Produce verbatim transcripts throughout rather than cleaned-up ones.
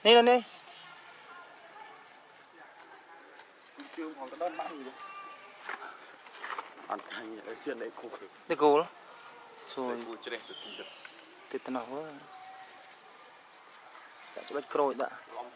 Nè nè nè. Chưa còn cái đơn bán gì. Ăn thành ở trên đấy khô khử. Để cô đó. Rồi. Tết nó quá. Đã cho bắt croi đã.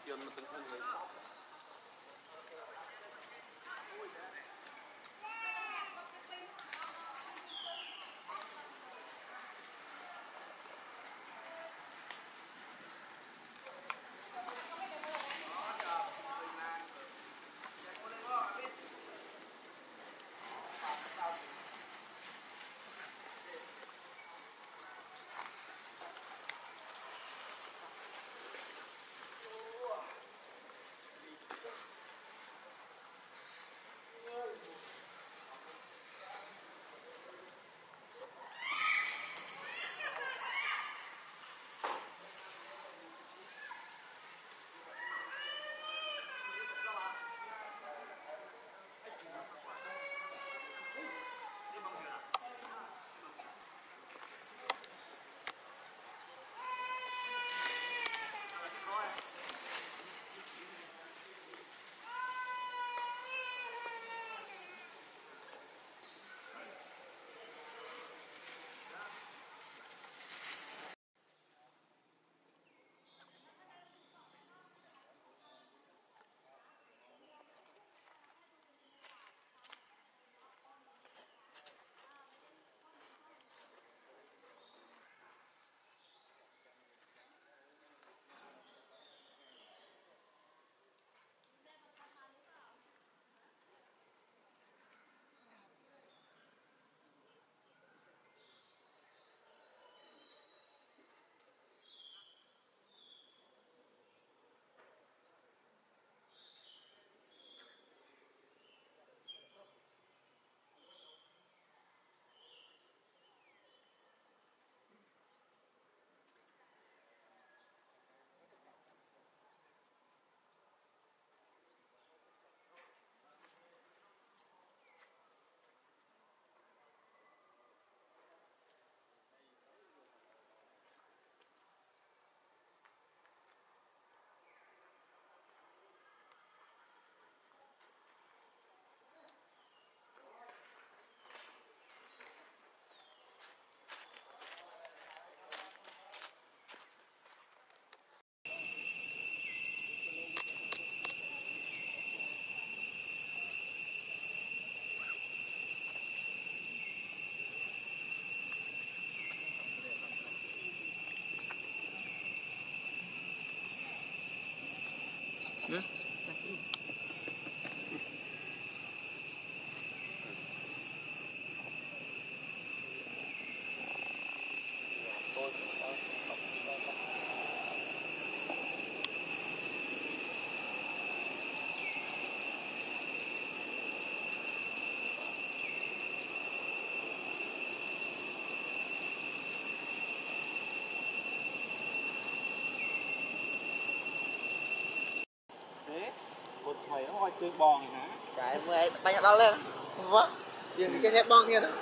Mày nó coi chơi bòn hả? Cái mày bay nhặt đó lên. Vâng. Dừng cái nhét bong kia nữa.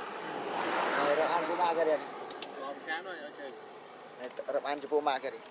Rồi rồi ăn của ba cái đi. Bòn chán rồi ở chơi. Này tập ăn cho cô ma kia đi.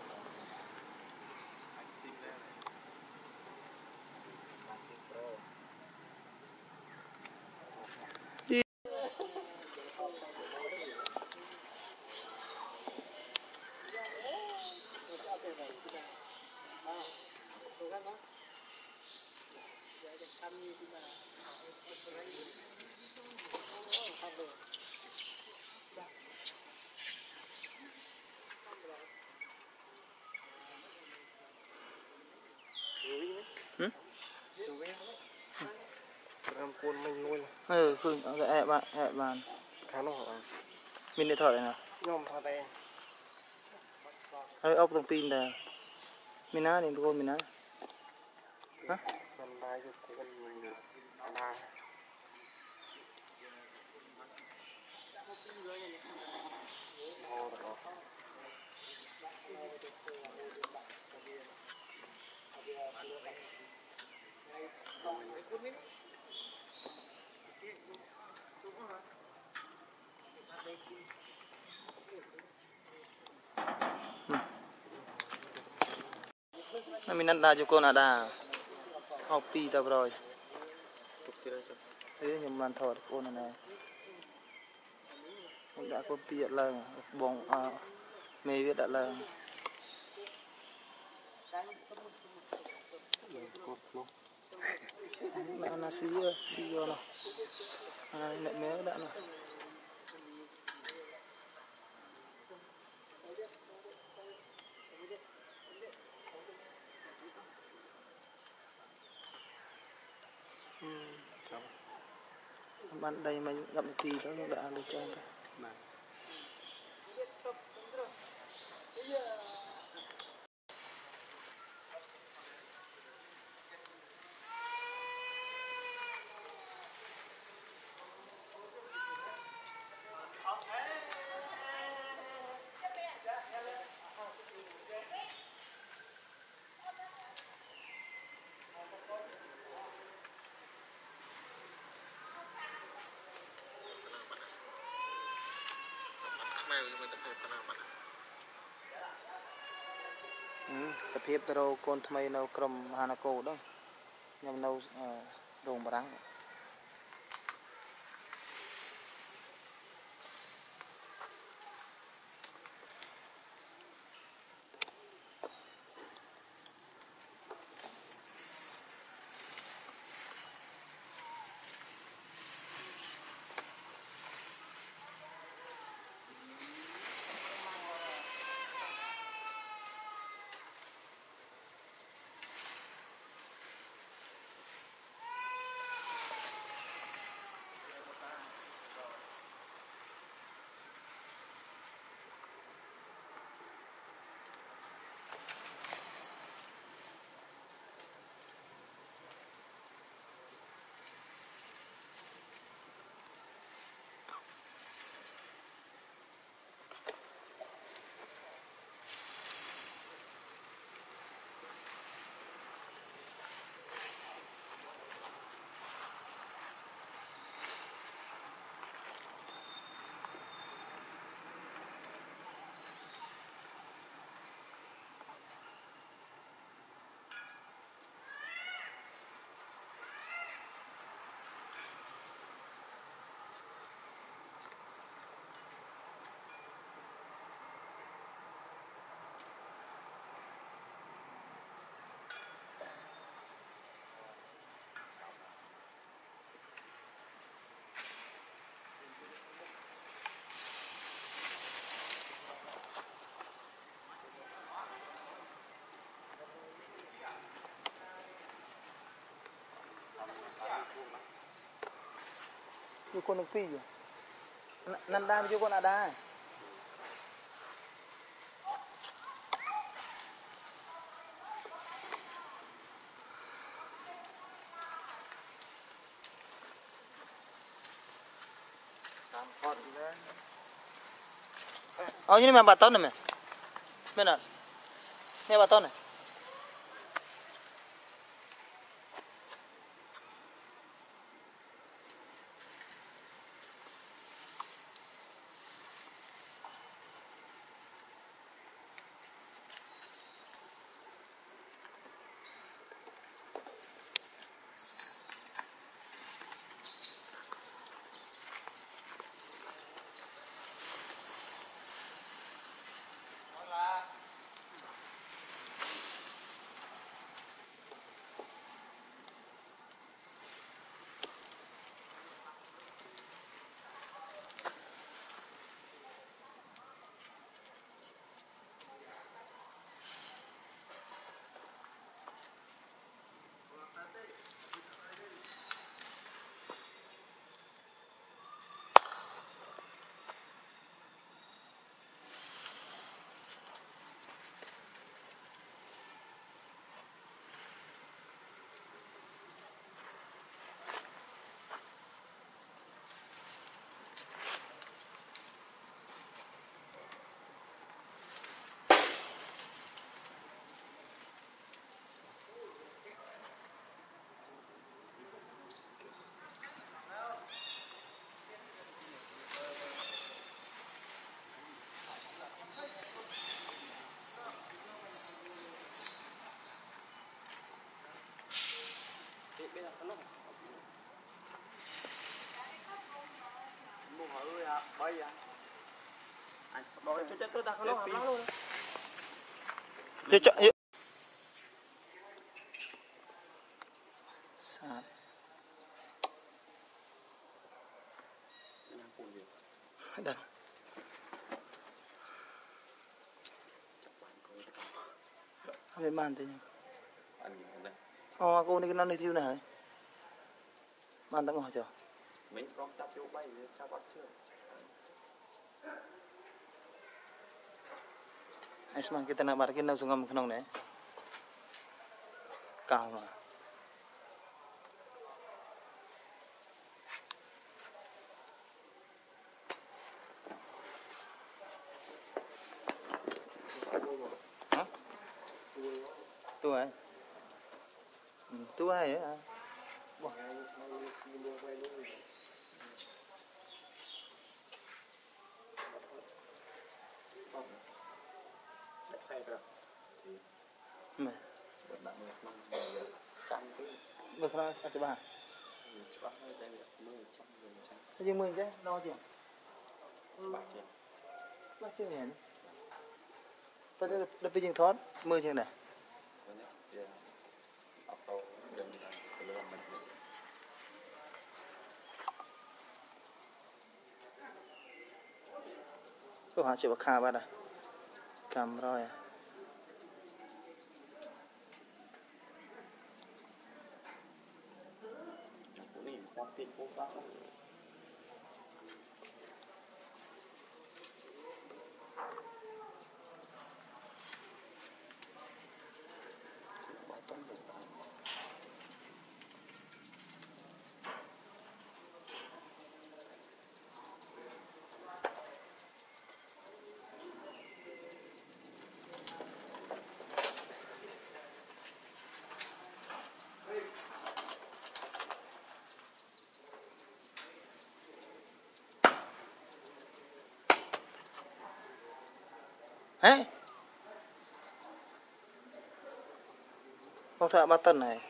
Ừ? Làm cuốn mình luôn. Ừ, khương ở cái bạn, hẹ bạn. Khá nó hả? Mình để thở đây nào. Nhom thở đây. Ơi ốc tông pin đây. Mình á thì cô mình á. Hả? Mình bay cho cuốn mình là. mình đang đa cho cô là đa học pi tập rồi thế nhưng mà thọt cô này này đã có pi là bóng à, mê biết đã là mẹ nó xí xí vô nào à mẹ mẹ đã nào bạn đây mà gặp tì đó đã được cho ta tập hiệp taro con thay nấu cầm hanako đó nhằm nấu đồ mà đắng Yo con un pillo. Nandam yo con ada. Oh ini memang baton nih, benar? Ini baton nih. bên là nó mua hử à bay à anh rồi cho cho tôi đặt nó hầm luôn Yo cho yo. Sat. Đây. Bên bàn thế nhỉ? Ờ, cô này cái nó này thiêu này. Bàn tặng hỏi chưa? Mấy con chắp vô bay chắp bắt chưa? Ay semang kita nak barakin na sungam kanong ne. Cao mà. Hả? Tu ai? Tu ai vậy? bỏ ngay ngay mua quay luôn đặt xe rồi Mày. Bạn bạn mình mong mình căng cái Được rồi, ăn cho bà. bắt đây đây là mười trăm mười trăm. Thế nhưng mình chứ, lo chưa? Bạc chưa? Bác siêu nhỉ? Tôi đã đập bị thoát, mười triệu này. Có nhá. Thì auto đừng là cái lừa mình. Có hả chịu khá bà đây. Cầm rồi à. Cũng đi qua tiền cô bác. Hả? Không thợ ba tấn này.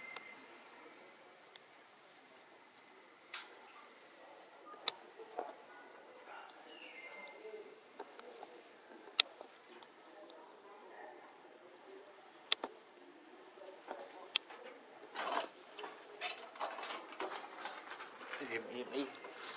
Im im im.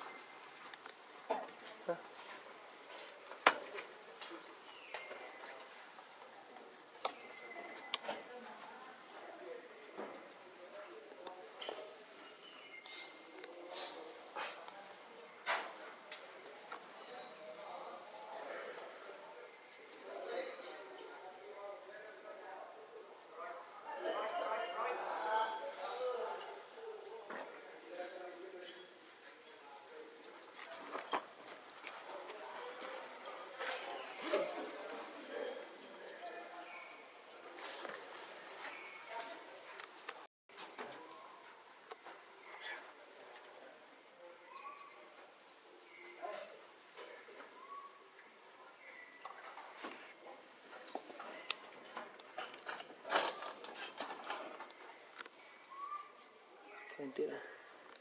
Thêm tiếp này.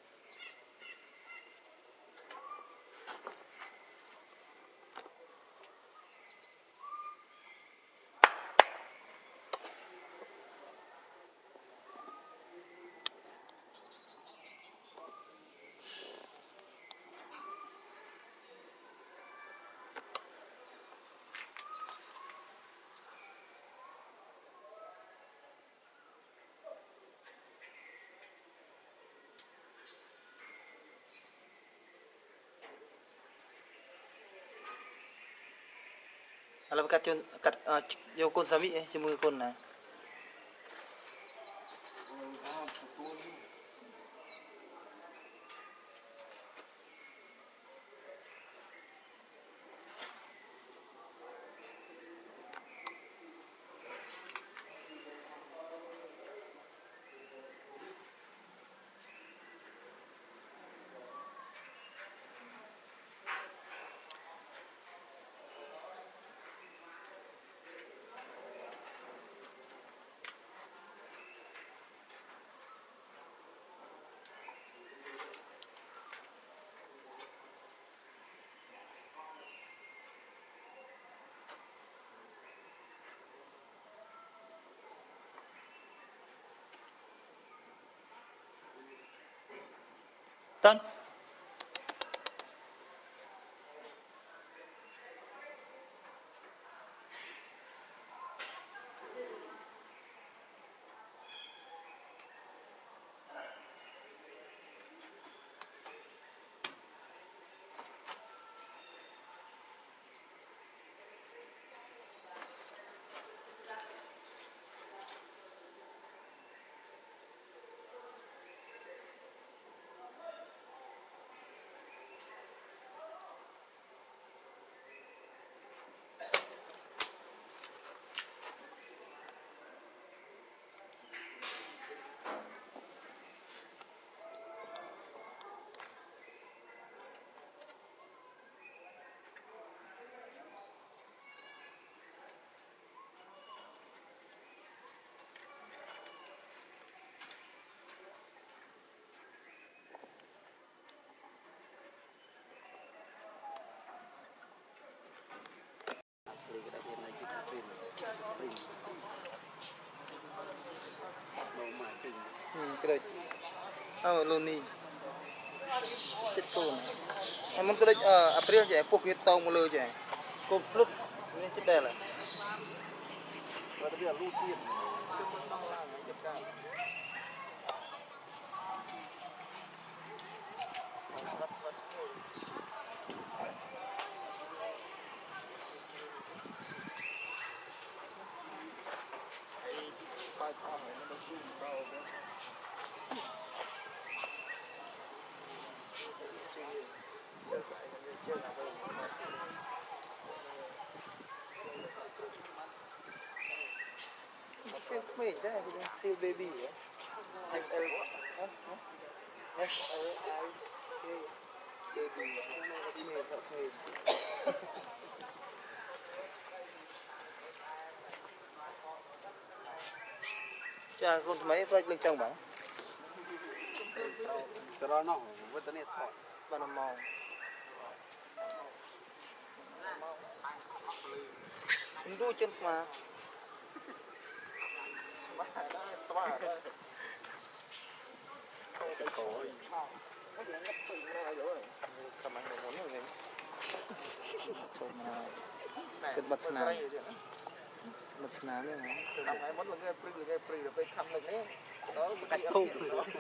Alam cắt chun cắt vô con sa mỹ ấy, chứ mười con này. Tránh. Cái đây, oh loni, chết con, anh muốn cái đây, à, April vậy, phục huyết tông một lơ vậy, cột lúc, này chết đẻ là, và bây giờ lưu tiền, Seal me, that is seal baby. S L S L I baby. Cha con mấy phải lên trong bảng. Cái đó nó với tên này thôi. Bạn làm màu. Chúng tôi chân mà. Cái cổ ấy. Cầm anh một món rồi. Trộm cái bật sná. Bật sná nữa hả? Cầm hai món là cái prì cái prì là phải thăm được đấy. Đó cách thu.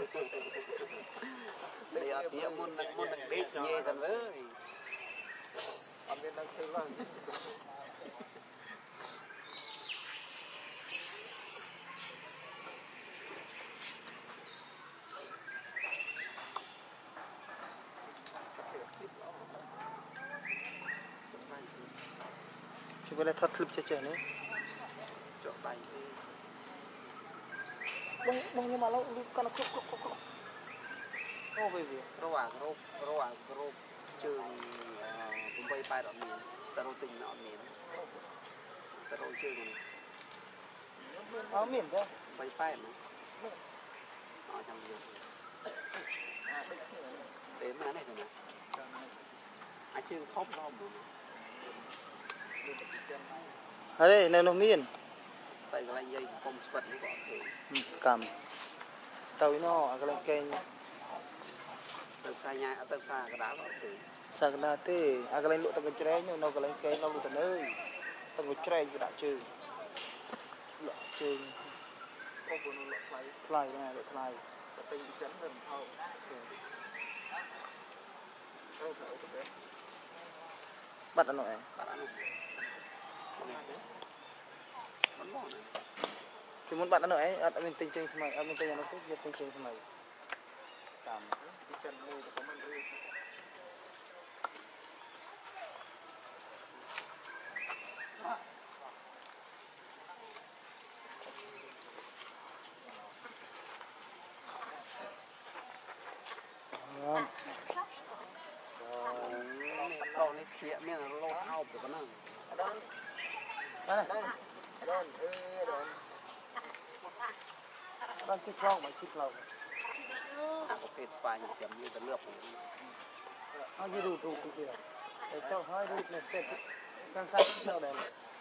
Để ở phía môn môn đằng đít nhẹ dần với. Ông bên đang chơi lan. Chúng ta thật clip chơi này. Chọn tay. Bông bông nhưng mà nó con nó cục cục cục cục. Ô về gì? Rồi à, rồi rồi à, rồi trường cũng bay bay đó miền, ta rồi tình nọ miền, ta rồi chơi này. Áo miền thôi. Bay bay nữa. Nó trong gì? Đến mà này rồi nè. Ai chơi khóc không? Ở đây này nó miền. Tại cái dây không bật nó có thể. Cầm. Tàu nó cái cây. Từ xa nhà, từ xa cái đá có thể. Xa cái đá thế, à cái lụa tao cái trái nó nó cái cây nó lụa tao nơi. Tao cái trái cái đã chơi. Lụa chơi. Không có lụa play. Play này, lụa play. Cái tay chấn gần thâu. Thâu thâu cái đấy. Bắt ăn nội. Bắt ăn nội. Bắn bỏ này. Thì muốn bắt ăn nội, ở bên tinh tinh mày, ở bên tinh nó cứ giật tinh tinh mày. Cầm. Cái chân môi của mình đi. Ngon. Rồi này kia miếng là lô thao của con năng. Đó. Đây này. Đó, ê đó. Đang chích rau mà chích lầu. Có cái spy như chấm như tấn lược. Nó như rụt rụt kìa. Để cho hơi rụt này tết. Càng xa sao đây.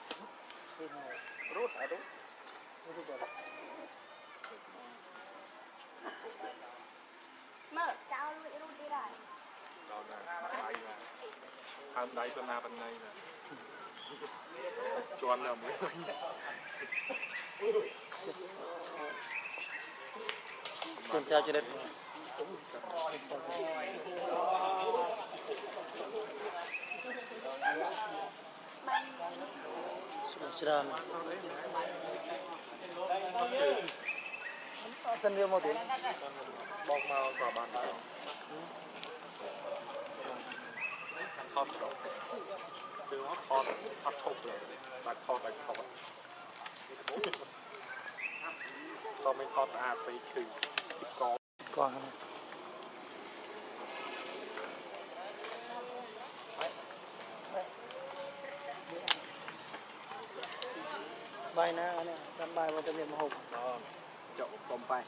Rút hả rút? Rụt rồi. Mở, cháu lụi rút đi ra. đám đáy tuần nào tuần này là choan là mới con chào cho đất sudah thân yêu một tiếng bong màu cả bàn tay thọt từ nó thọt thọt thục rồi đặt thọt đặt thọtตอนไม่ทอดสะอาดไปคืนกองก่อนใบนะอันนี้ทำใบมันจะเรียนมาหกเจาะกลมไป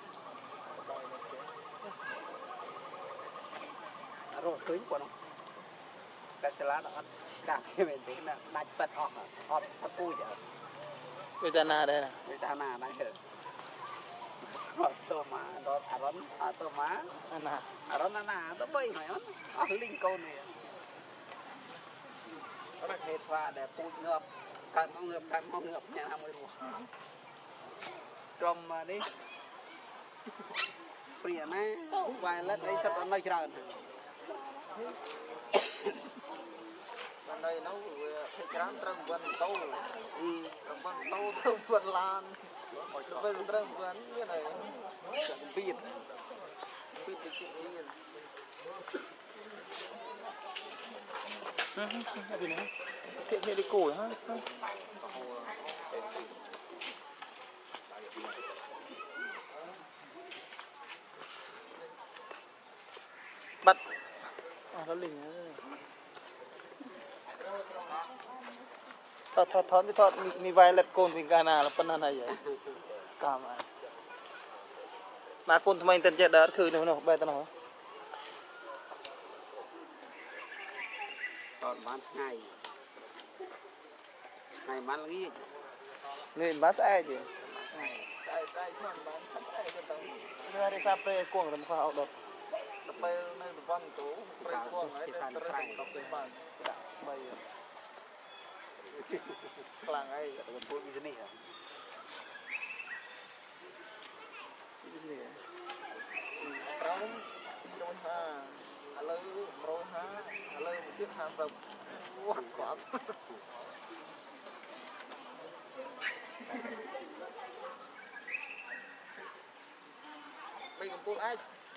อารมณ์คืนกว่าน้องกระสลัดอัดกางที่เป็นที่น่ะได้ปัดออกอ่ะออกตะปูจ้ะเวทนาได้นะเวทนาได้เหรอตัวมาตัวอารมณ์ตัวมาอันน่ะอารมณ์นั่นน่ะตัวใบหน่อยมันอ๋อลิงโกนี่เหตุว่าแต่ปูเงือบการมองเงือบการมองเงือบเนี่ยทำไม่รู้ตรงมาดิเปลี่ยนนะวายแล้วไอ้สัตว์อะไรกันวันใดนู้ให้กรามตรังวันโตวันโตตรังวันลานวันตรังวันนี่ไหนปีดปีดไปกินนี่ฮะอะไรนะเทเทดิโก้ฮะบัดอ่ะแล้วลิงทอดทอดทอดไม่ทอดมีมีไวเล็ตโกนพิงกานาแล้วปนอะไรอย่างกามามาโกนทำไมเต็นเจดาร์คือเนี่ยมันใบตะหนอตอนบ้านไงไงมันงี้เงินบ้านใส่จีใส่ใส่ช่วงบ้านใส่ก็ต้องเรื่องที่ซาเปย์กวงทำข้าวเอาดอกไปในบ้านตู้ไปกวงไอ้เรื่องใส่ต้องเป็นบ้านใบกลางไอ้ตัวพูดวิจนี่อ่ะวิจนี่เราโดนฮะอะไรโดนฮะอะไรที่ทำแบบว้าวกว่าไปกับพวกไอ้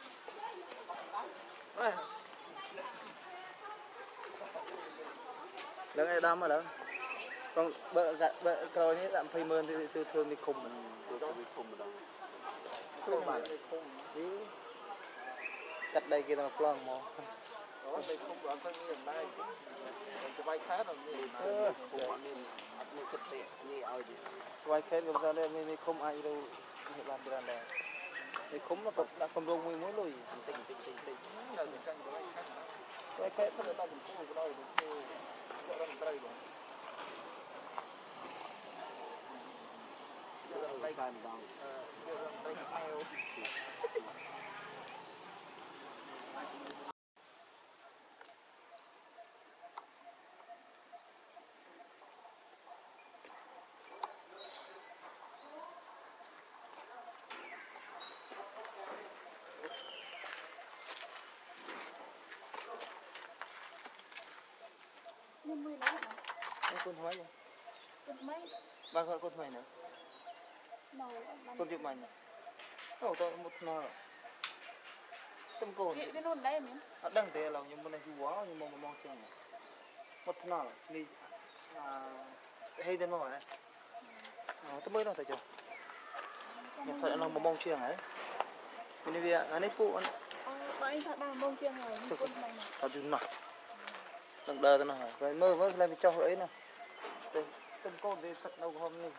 เรื่องไอ้ดำมาแล้วcòn bợ bợ cờ như làm phơi mơn thì từ thường thì khùng mình từ đó thì khùng rồi khùng mà khùng đi cắt đây kia là plong mò đó đây khùng đó phân như đây cái vai khá rồi như khùng mà nên nên chất tiệt như ao gì vai khét cũng ra đây nên không ai đâu hiện làm được này thì khùng nó tập đã cầm rong mười mối lùi tình tình tình tình là mình canh cái vai khét vai khét nó tao mình khùng cái đó thì mình khùng cái đó mình trai rồi đây còn còn đây mail nhưng mươi nữa hả? Con mấy vậy? Con mấy? Ba con con mấy nữa? Con chụp mày nhỉ? Ồ, tôi một nọ tâm cồn chị cái luôn đấy mình nó đăng thế là nhưng bên này chú quá nhưng mà mà mong chừng một nọ đi hay tên nó này tôi mới nói thấy chưa nhưng thật là mong chừng ấy bên này anh ấy phụ anh bạn thật đang mong chừng rồi nhưng con này nè thật chứ nọ đằng đờ tôi nói rồi mơ mơ lên cho ấy nè tâm cồn thì thật đâu hôm nay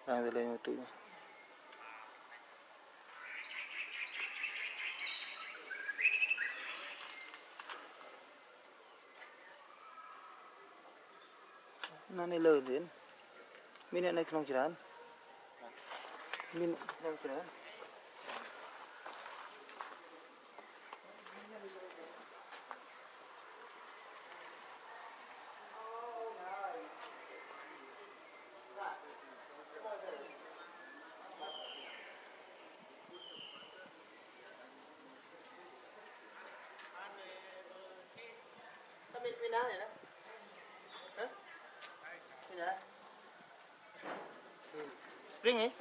Đang lên một tụi. Nó này lờ đến. Mình này không chỉ ăn. Mình không chỉ ăn. Mình mình nào này đó. Hả? Mình nào? Spring ấy.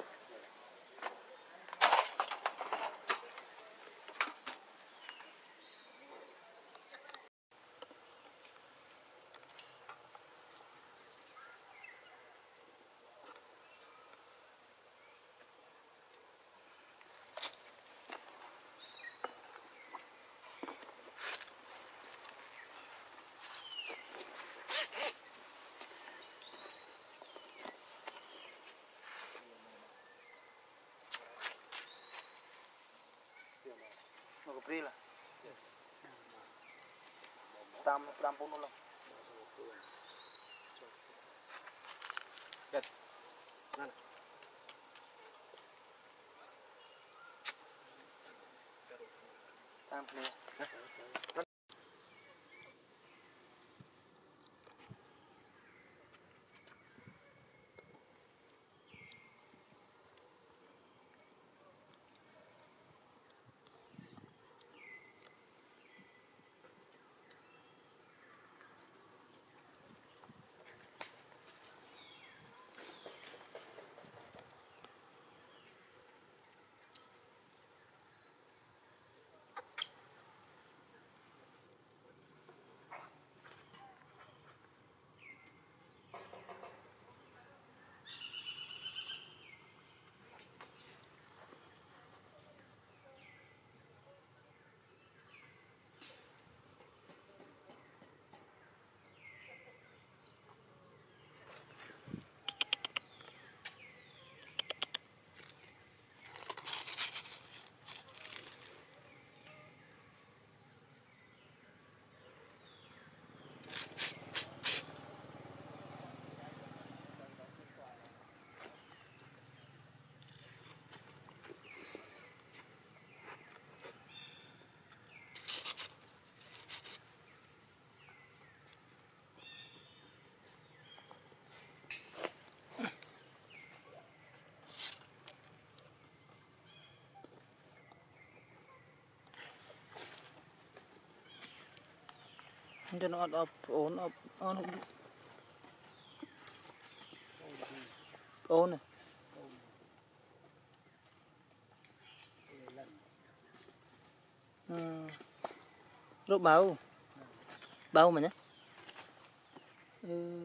Nó có pri là. Tam tam pun ulang. Yes. Mana? Tam ni. Cho nó ổn ổn ổn ổn ổn này. Ừ. Rồi bao bao mà nhé. Ừ.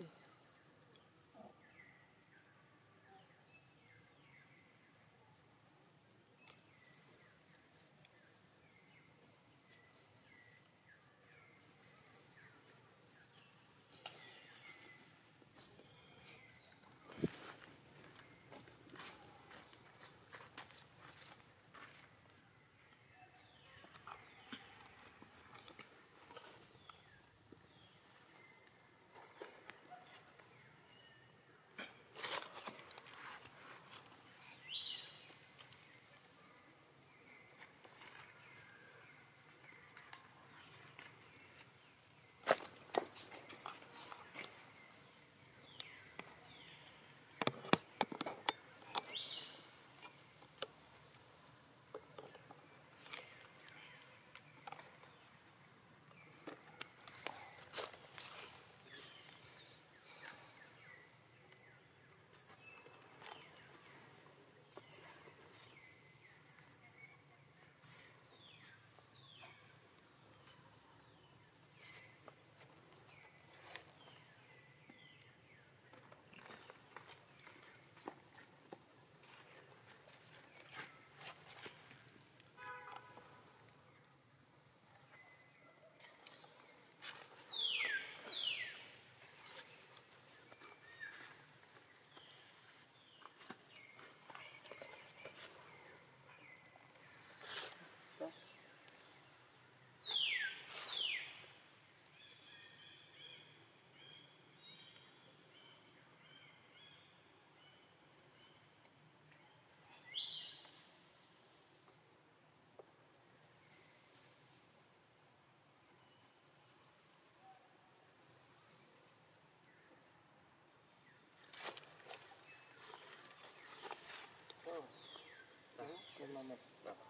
mà mệt.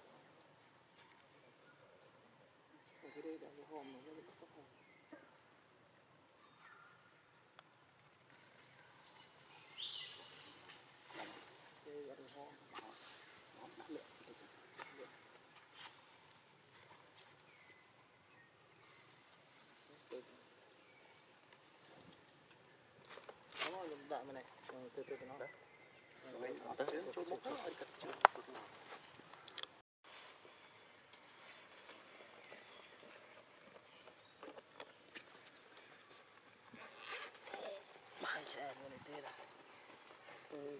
Ở dưới đây đã cái hòm này nó bị cấp hòm. Đây là cái hòm. Lượng. Lượng. Nó là đại mà này. Từ từ từ nó đấy. Vậy họ tới đến chỗ mốc đó anh cắt chưa. Hai trẻ em này tê là. Ừ.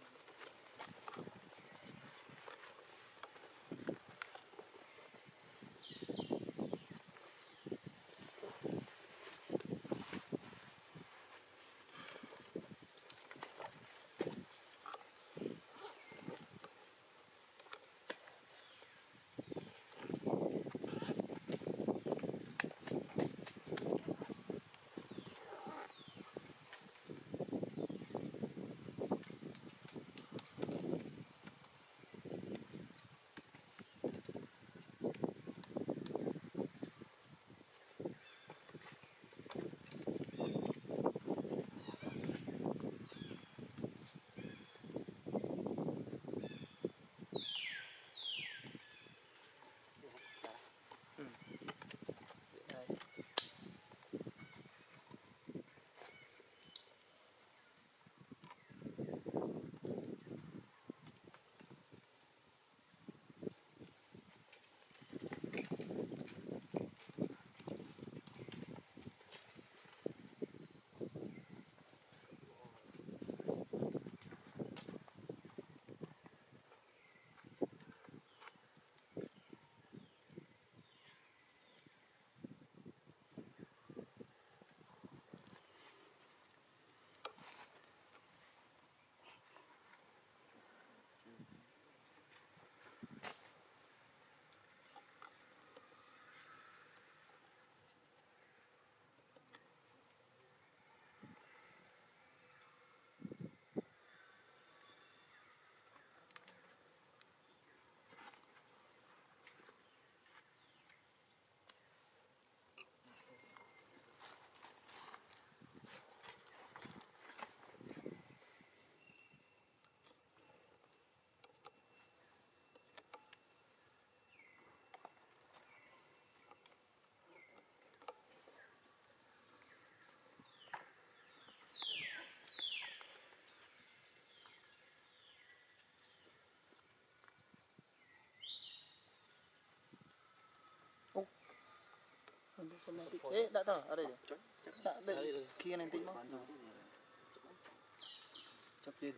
Eh, tak tahu, ada je. Tak ada. Kiri kanan tengok. Cepat.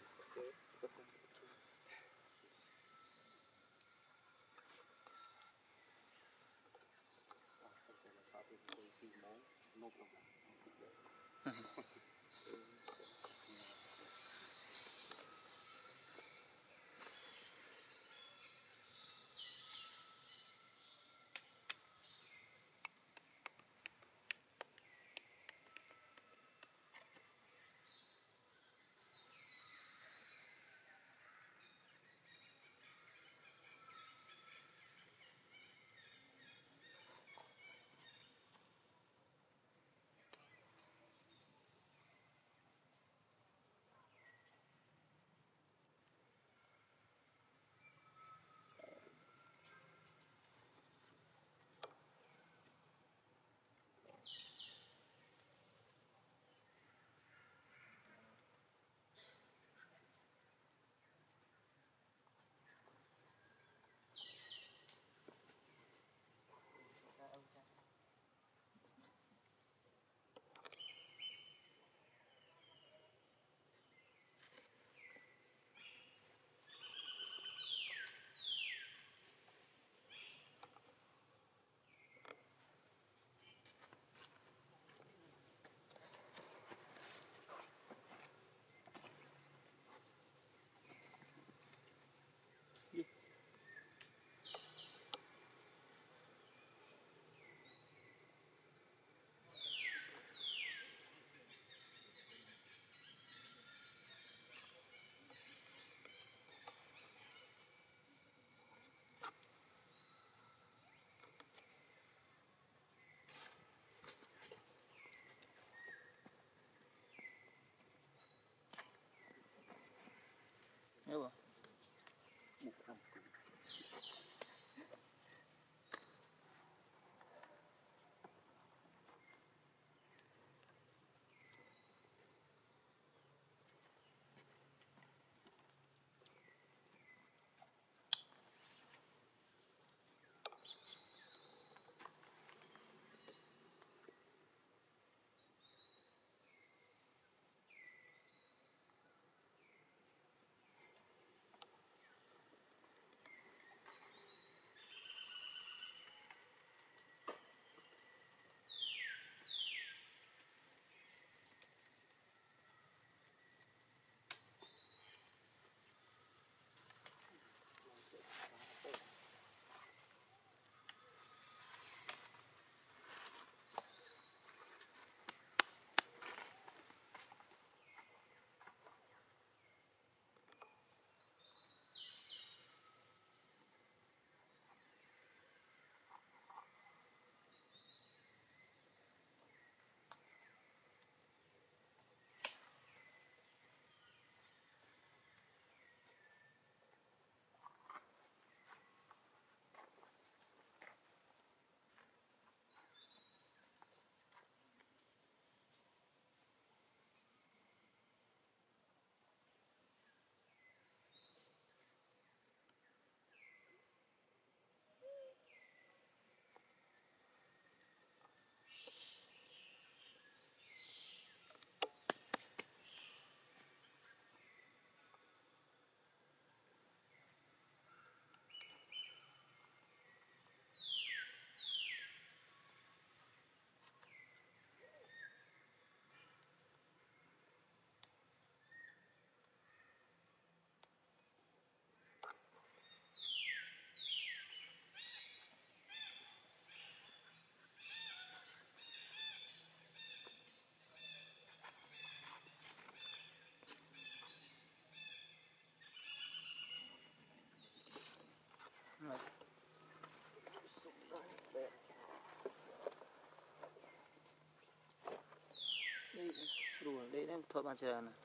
rồi đây nó thôi bạn chờ nè.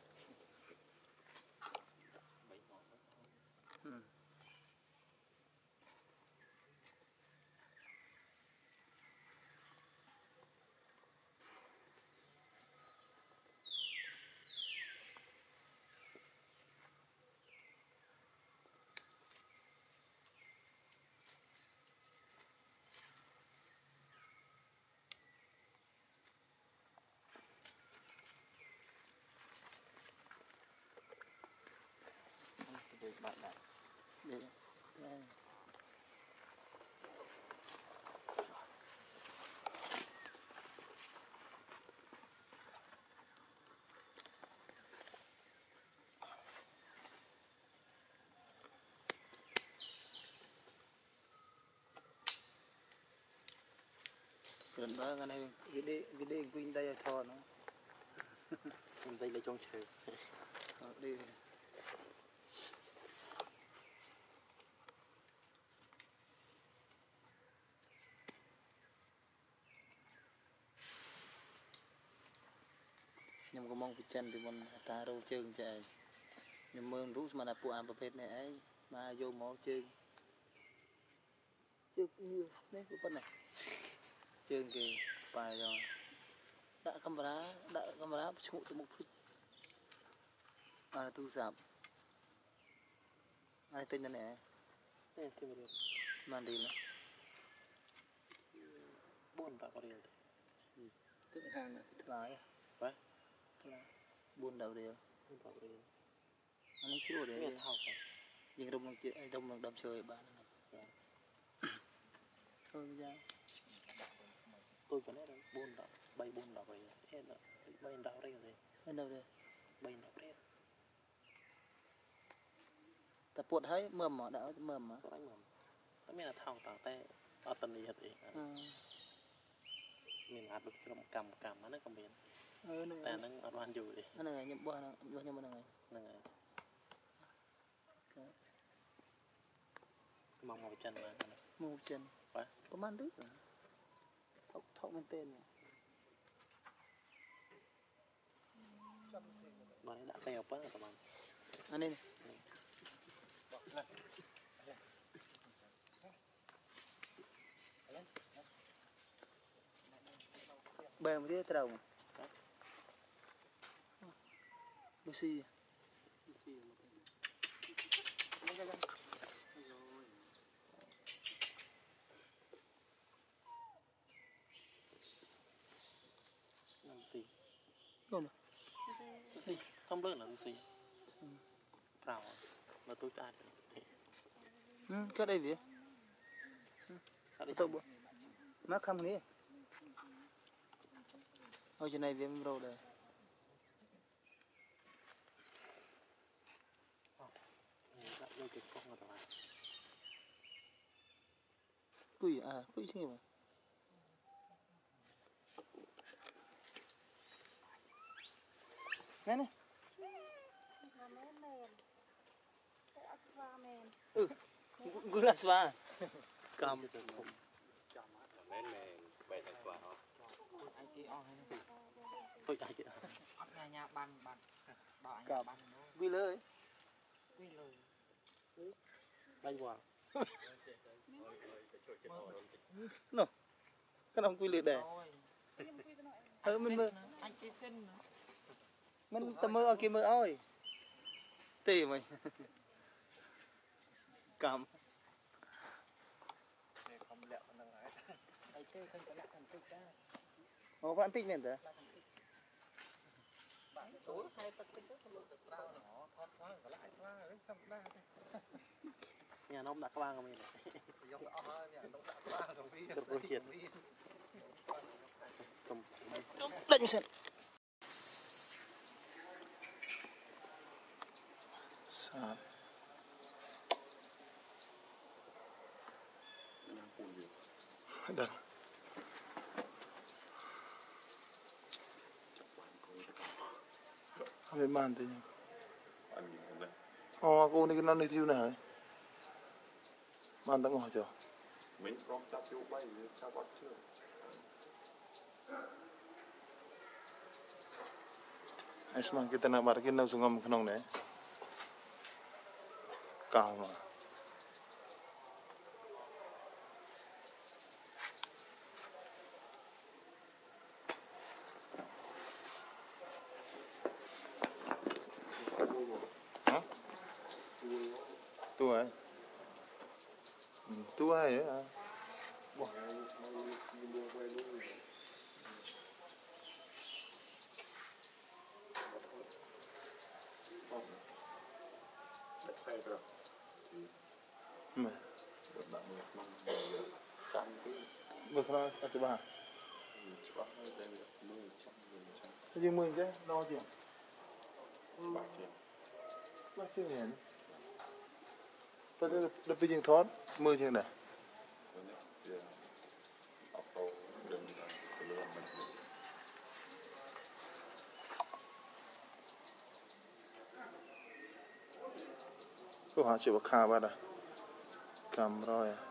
Ừ. Để bạn lại để đây. Lần đó cái này cái đi cái đi quên đây thò nó quên đây là trong trời đi nhưng có mong bị chân bị mong ta đâu chương chạy nhưng mơ rút mà là phụ amประเภท này ấy mà vô máu chương chương nhiều đấy cái phần này chương kì bài rồi đã camera đã camera chụp từ một phút à tu sạp ai tên này này tên gì màn đi nữa buồn tạo điều tức hàng này tức lái vậy buồn đầu điều buồn tạo điều anh ấy xíu để nhưng đông bằng chuyện đông bằng đâm chơi bạn này thôi ra tôi có nét buồn đạo bay buồn đạo rồi hết rồi bay đạo đây rồi bên đâu đây bay đạo đây tập buộc thấy mầm mà đã mầm mà đánh mầm cái này là thòng tảng tê ở tận gì hết thì mình áp được trong cầm cầm nó cầm biểnแต่นั่งอัดวันอยู่ดินั่นไงยังบ้านยังยังมันไงนั่นไงมองมองจันมามองจันไปประมาณดึกทอกทอกมันเต้นบ้านนี้đã kèo quá rồi các bạn anh đi bèo một tí trầu Lucy Lucy Lucy đâu Lucy không lớn là Lucy Prào là tôi ta ừ, cái đây gì ừ. Tôi buồn má không ní ở trên này viêm râu đây quỷ à quỷ chứ mà nghe này ừ cứ làm sao cầm mến mền bày thành quả đó anh kia on hay thôi chạy kìa nhà nhà ban ban bảo anh ban quy lời quy lời đánh quả nó cái ông quy lời để ờ mình mơ anh kia xin mình tầm mơ ở kia mơ ơi tì mày cầm không lẹo năng ấy ai chơi không có lẹo thành tích ra ồ bạn tích miền thế tối hai tật tích rất là được bao nó thoát quá và lại quá đấy không đa nhà nó đặt ba của mình giống đó nhà nó đặt ba của mình được chuyện cầm đánh như sen sạt đây không biết màn thế nhỉ ồ cô này cái non này thiêu này màn đã ngồi chưa mình có chắp phiếu bay chắp bắt chưa ai semang kita nak bar kita sungam khnong ne cao mà hả tua tua vậy à Mười khăn ăn chụp à? Cái gì mười chứ? Đo chưa? Ba chưa hẹn. Tôi đã đập bị dừng thoát mười chưa này. Cô hả chịu khá ba đã. Cầm rồi à.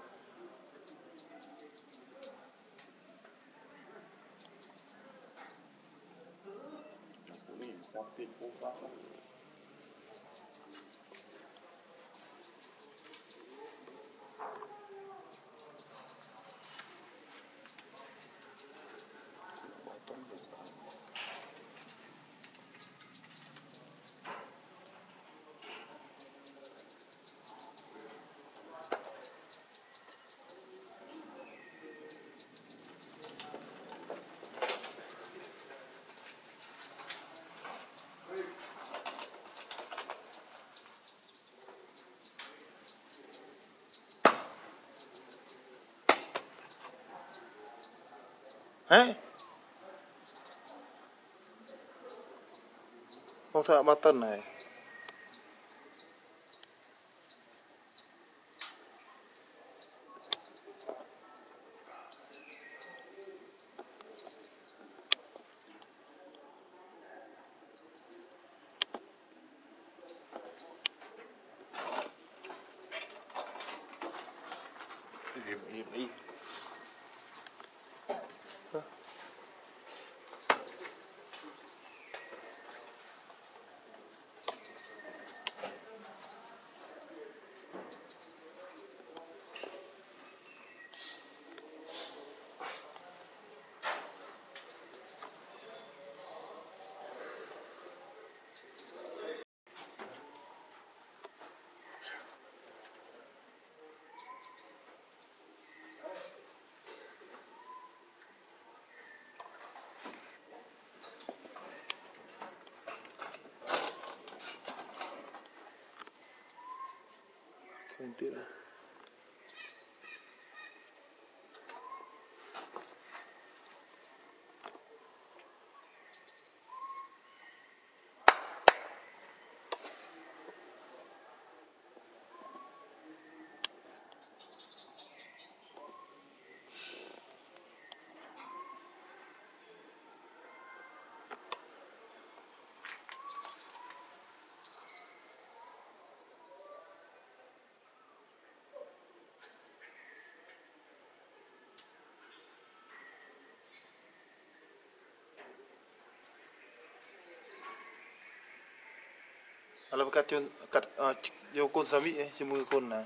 Hả? Không thợ ba tân này. Cái gì mà im đi. Mentira. Kalau kat chun kat yo kon sami eh semua kon na.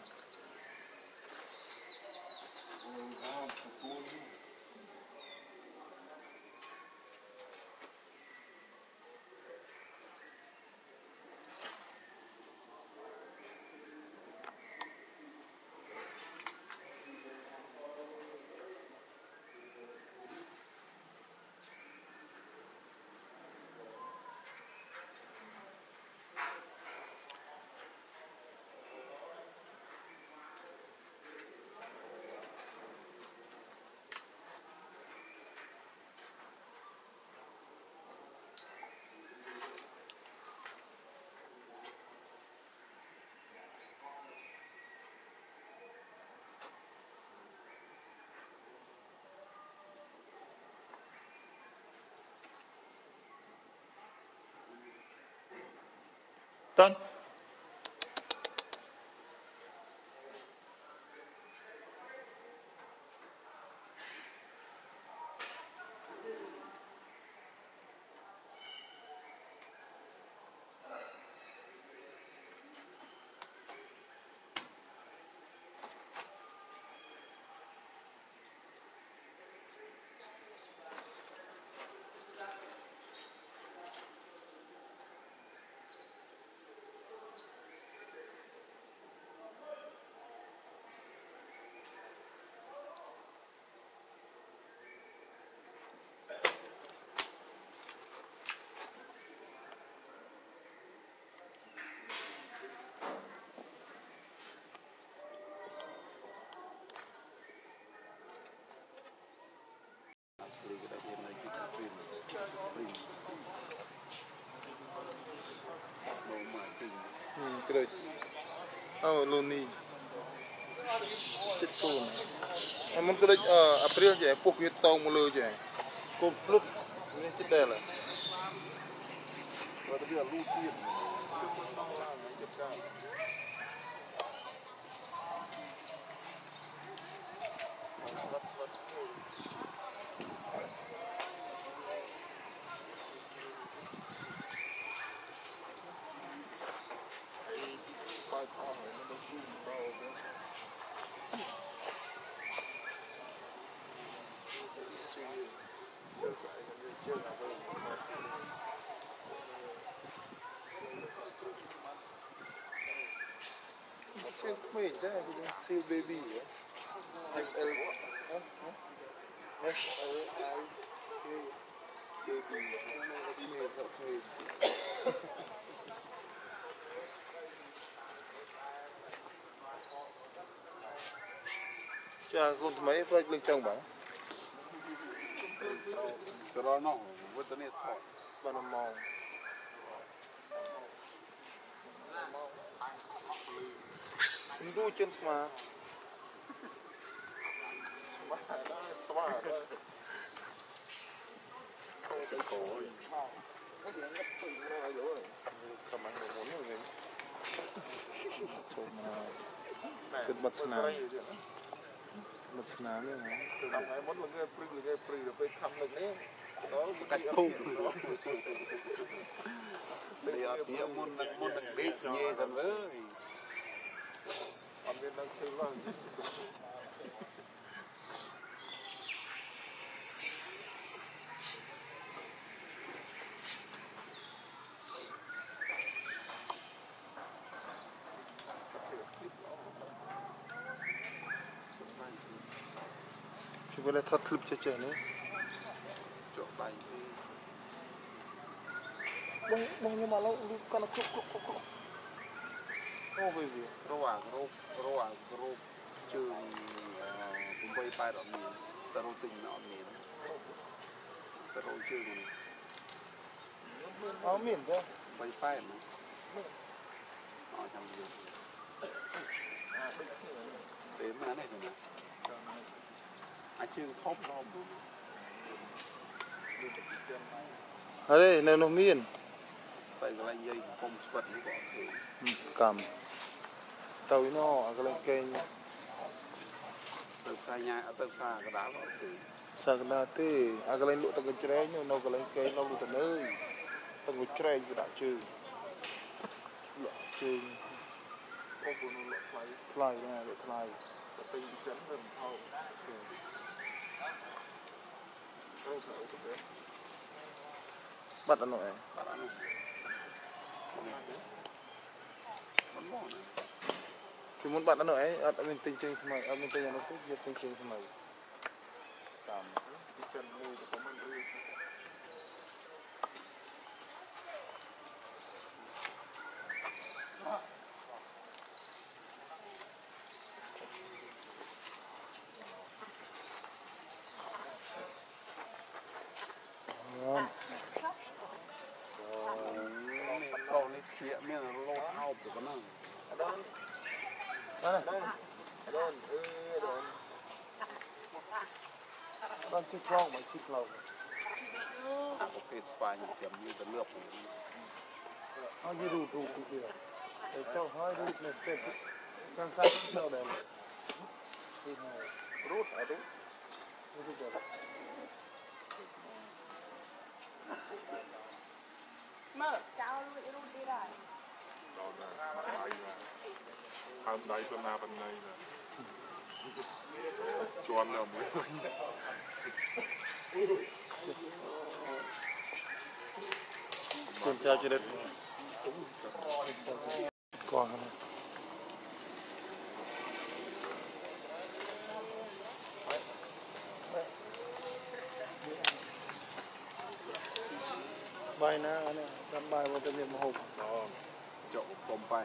Done. cái đây oh loni chết cô này em muốn cái đây ờ April chứ phục huyết tàu một lơ chứ cô lúc nên chết đây là và bây giờ lưu tiền Seal Primate, yeah, Seal baby, yeah. S L, huh? S L I K baby, Primate, Primate. Chà, con mấy phải lên trong bảo. Cái đó nó với tao này thôi. Bà nó màu. Hindu chân mà. Smart đó, smart đó. Không cái cổ. Có gì ngấp từng nó rồi. Cầm ăn được muốn rồi. Chôm mà. Cứ bật nào. Một sná nữa hả? Làm ngày muốn là người prư người prư rồi phải thăm được đấy. Đó Cách thùng. Bây giờ thì muốn muốn được biết nghe rằng với. Còn bên đang thấy là chúng ta thật clip chơi chơi nữa. Chỗ bay. Bông bông nhưng mà nó con nó cục cục cục cục. Ô cái gì? Rồi à, rồi rồi à, rồi trường cũng bay bay đó miền, ta rồi từng nó miền, ta rồi trường này. Áo miền thôi. Bay bay mà. Ở trong gì? Đến mà này rồi nè. Ai chưa khóc đâu. Ở đây này nó miền. Tại cái dây không vật nó bỏ thì cầm. Tàu nó ở cái lên kênh. từ xa nhà ở từ xa cái đá bỏ thì. Sa cái đá thế, ở cái lên lụa tao cái tre nhưng nó cái lên kênh nó lụa tao nơi. Tao cái tre cái đã chơi. Lụa chơi. Có của nó lụa fly. Fly nha, lụa fly. Tao tinh chấn hơn thâu. Bắt ăn nội. Bắt ăn nội. Thì muốn bạn ăn nội ấy, ở bên tinh tinh thế này, ở bên tinh nó cũng biết tinh tinh thế này. Cảm cái chân nuôi cho có mình nuôi. Câu này chuyện miếng là lô thao của con nào. Đón. Đón này. Đón. Ừ, đón. Đón chiếc lông mà chiếc lông. Có cái spy như chém như tấn lược. How you do do do do. Để cho hơi đi này step. Càng sát sao đây. Đi này. Rút ở đúng. Đi đi rồi. Mở cao luôn rút đi rồi. Hôm nay tuần nào tuần này nè. Chuan nào mới. Con chào chị đất. Còn này. Bài na này, làm bài vào tên miền mà hộp. Chỗ bông bay.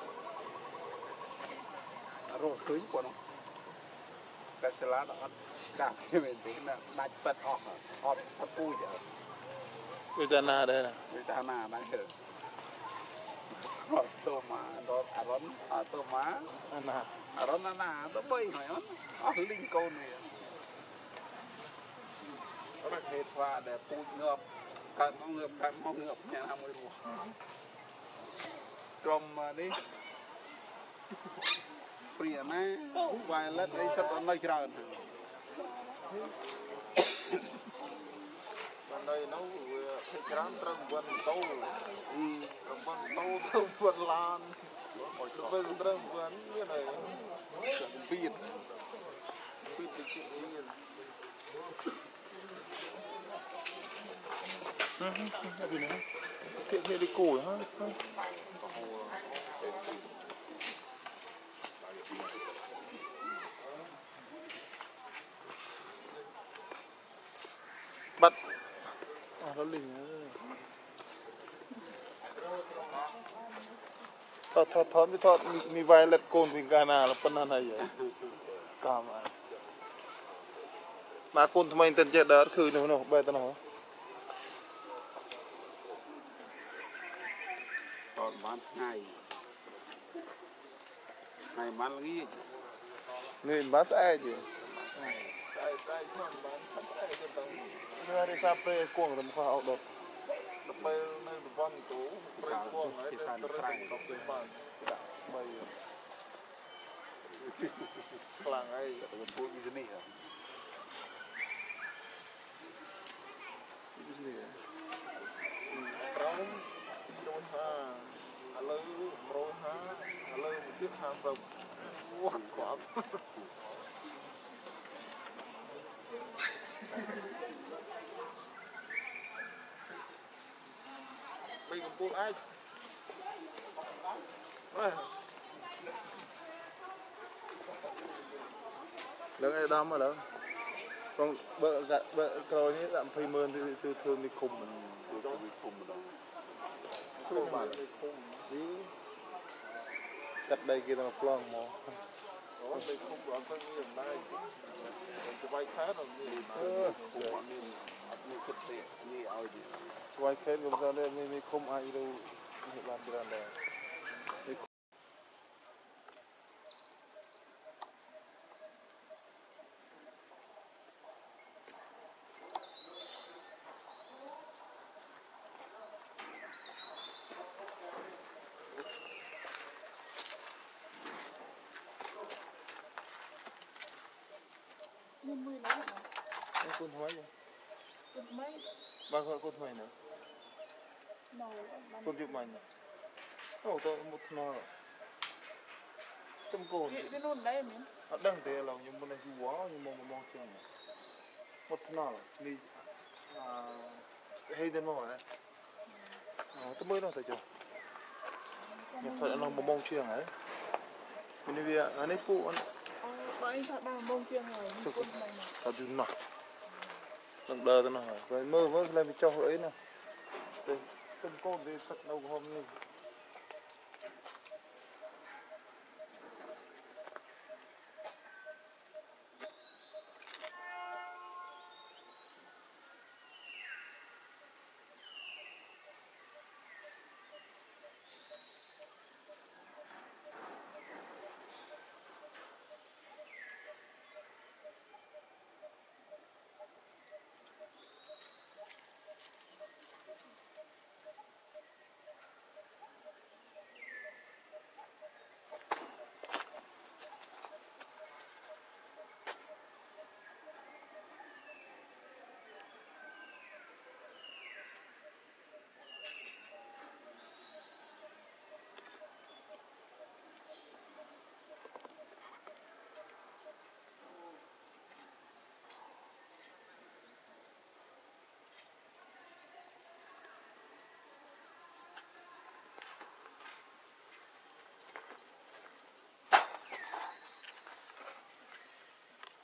Rồi cưới của nó. Cái xe lá đó. Cả cái mình thấy là đánh bật ọt ọt thấp cùi chứ. Bây giờ nào đây nè. Người ta nào đánh thử. Tô má, đó à rón, à tô má. Anh nào. À rón là nà, tô bây hỏi ón. Ọt linh côn này. Đó là hết hoa để bụi ngợp. Cận mong ngợp, cận mong ngợp nhà nào mới rùa. Trông đi. Pria ná, vài lết ấy sắp nó nơi trơn. Đây nó thấy rắn trăng vân tâu, vân tâu trăng vân lan, vân trăng vân như này, Pin, pin bị chịu pin. Cái gì nữa? Cái cái đi củi hả? Bắt. À nó lình. Thọt thọt thọt mi thọt mi mi vài lật côn mình cả nào là phân này vậy. Cảm ơn. Mà cônทำไมtên chết đỡ khử nữa nó bay tao nó. còn bán ngày, ngày bán nghĩ. Người bán sai chứ. Sai sai không bán sai cái tầng. Đưa đi xa pre cuồng làm khoa học đột. Đập bay nơi vân tủ, bay cuồng ấy, Cái sàn để sàn có cái bàn, đã bay. Làng ấy, Cái bụi như thế này hả? rong, rong ha, alo rong ha, alo một chiếc hàng sập, quạt quạt. Bây giờ buông ai? Lớn ai đâm mà lớn. Còn bợ gạ bợ rồi như làm phơi mơn thì thường thường đi khùng mình. Tôi bị khùng rồi. Không phải là không Chứ cắt đây kia là plong mò. đó đây không có phân nhiều đây cái vai khác là gì Ơ, Khùng bọn mình, mình xuất hiện như ao gì. quay khét cũng sao đây mình không ai đâu hiện làm cái này. Nhưng mười đó hả? Con thôi vậy. Cút mấy? Ba gọi con thôi nữa. Nồi Con chụp mày nữa. Ồ tôi một nò rồi. Tâm cồn. cái nôn đấy mình. Ở đằng thế là nhưng mà này chú quá nhưng mà mà mong chừng. Một nò rồi. Đi à hay đến mà này. Ờ tôi mới nói thôi chứ. Nhưng thật là mong chừng ấy. Mình đi anh ấy phụ anh. Vậy thật đang mong chừng rồi. Thật chứ nọ. Đừng đờ tôi nói. Rồi mơ mơ lên cho ấy nè. Tâm cồn thì thật đâu hôm nay.